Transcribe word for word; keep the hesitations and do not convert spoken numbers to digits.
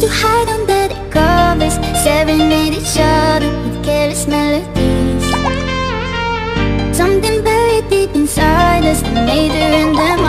to hide under the covers, serenade each other with careless melodies. Something buried deep inside us, the major and the minor.